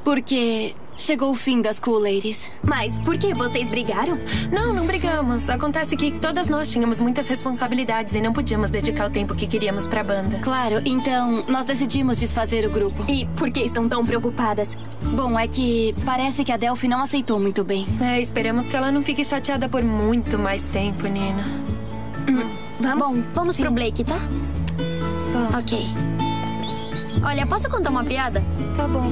Porque chegou o fim das Cool Ladies. Mas por que? Vocês brigaram? Não brigamos. Acontece que todas nós tínhamos muitas responsabilidades e não podíamos dedicar o tempo que queríamos pra banda. Claro, então nós decidimos desfazer o grupo. E por que estão tão preocupadas? Bom, é que parece que a Delphi não aceitou muito bem. Esperamos que ela não fique chateada por muito mais tempo, Nina. Vamos? Bom, vamos pro Blake, tá? Ok. Olha, posso contar uma piada? Tá bom.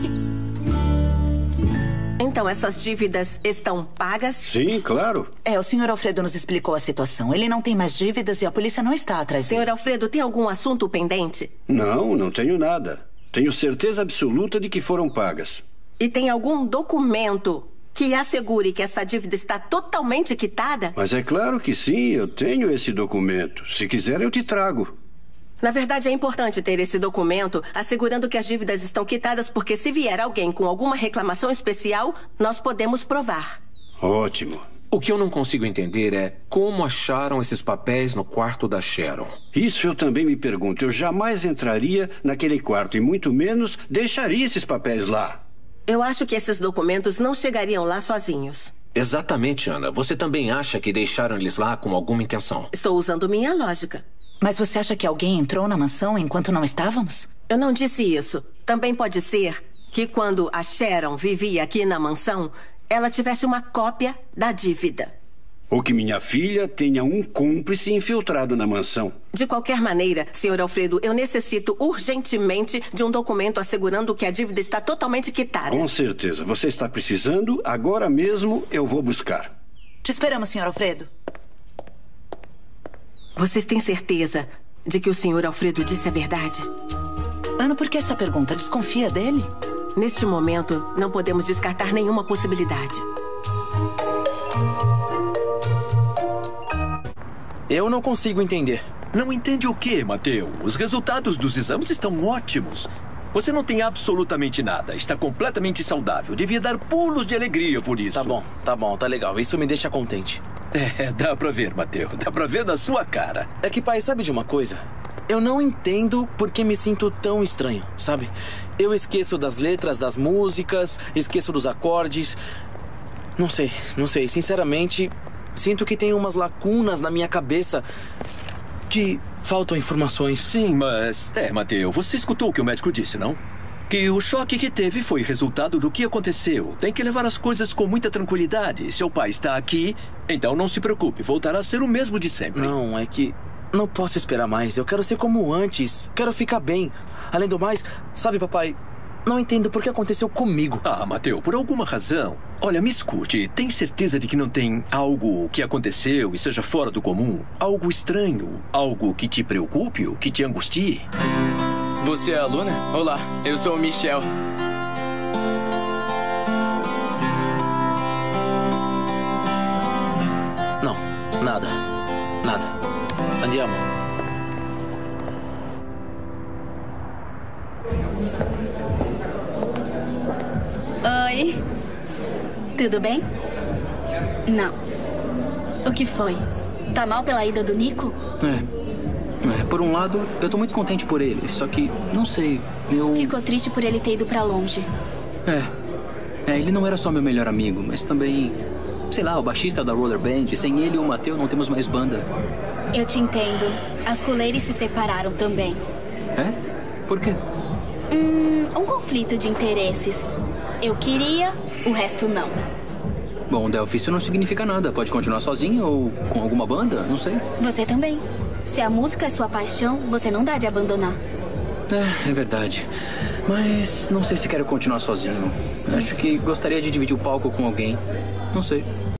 Então, essas dívidas estão pagas? Sim, claro. O senhor Alfredo nos explicou a situação. Ele não tem mais dívidas e a polícia não está atrás dele. Senhor Alfredo, tem algum assunto pendente? Não tenho nada. Tenho certeza absoluta de que foram pagas. E tem algum documento que assegure que essa dívida está totalmente quitada? Mas é claro que sim, eu tenho esse documento. Se quiser, eu te trago. Na verdade, é importante ter esse documento assegurando que as dívidas estão quitadas, porque se vier alguém com alguma reclamação especial, nós podemos provar. Ótimo. O que eu não consigo entender é como acharam esses papéis no quarto da Sharon. Isso eu também me pergunto. Eu jamais entraria naquele quarto e muito menos deixaria esses papéis lá. Eu acho que esses documentos não chegariam lá sozinhos. Exatamente, Ana. Você também acha que deixaram eles lá com alguma intenção? Estou usando minha lógica. Mas você acha que alguém entrou na mansão enquanto não estávamos? Eu não disse isso. Também pode ser que quando a Sharon vivia aqui na mansão, ela tivesse uma cópia da dívida. Ou que minha filha tenha um cúmplice infiltrado na mansão. De qualquer maneira, Sr. Alfredo, eu necessito urgentemente de um documento assegurando que a dívida está totalmente quitada. Com certeza. Você está precisando? Agora mesmo eu vou buscar. Te esperamos, Sr. Alfredo. Vocês têm certeza de que o Sr. Alfredo disse a verdade? Ana, por que essa pergunta? Desconfia dele? Neste momento, não podemos descartar nenhuma possibilidade. Eu não consigo entender. Não entende o quê, Mateu? Os resultados dos exames estão ótimos. Você não tem absolutamente nada. Está completamente saudável. Devia dar pulos de alegria por isso. Tá bom, tá legal. Isso me deixa contente. Dá pra ver, Mateu. Dá pra ver na sua cara. É que, pai, sabe de uma coisa? Eu não entendo por que me sinto tão estranho, sabe? Eu esqueço das letras das músicas, esqueço dos acordes. Não sei. Sinceramente, sinto que tem umas lacunas na minha cabeça que faltam informações. Sim, mas... Mateu, você escutou o que o médico disse, não? Que o choque que teve foi resultado do que aconteceu. Tem que levar as coisas com muita tranquilidade. Seu pai está aqui, então não se preocupe. Voltará a ser o mesmo de sempre. Não, é que... não posso esperar mais. Eu quero ser como antes. Quero ficar bem. Além do mais, sabe, papai... não entendo por que aconteceu comigo. Mateu, por alguma razão. Olha, me escute. Tem certeza de que não tem algo que aconteceu e seja fora do comum? Algo estranho? Algo que te preocupe ou que te angustie? Você é a Luna? Olá, eu sou o Michel. Não, nada. Andiamo. Oi. Tudo bem? Não. O que foi? Tá mal pela ida do Nico? Por um lado, eu tô muito contente por ele, só que, não sei, Ficou triste por ele ter ido pra longe. Ele não era só meu melhor amigo, mas também, sei lá, o baixista da Roller Band. Sem ele e o Mateu não temos mais banda. Eu te entendo. As coleiras se separaram também. Por quê? Um conflito de interesses. Eu queria, o resto não. Bom, Delphi, isso não significa nada. Pode continuar sozinha ou com alguma banda, não sei. Você também. Se a música é sua paixão, você não deve abandonar. É verdade. Mas não sei se quero continuar sozinho. Acho que gostaria de dividir o palco com alguém. Não sei.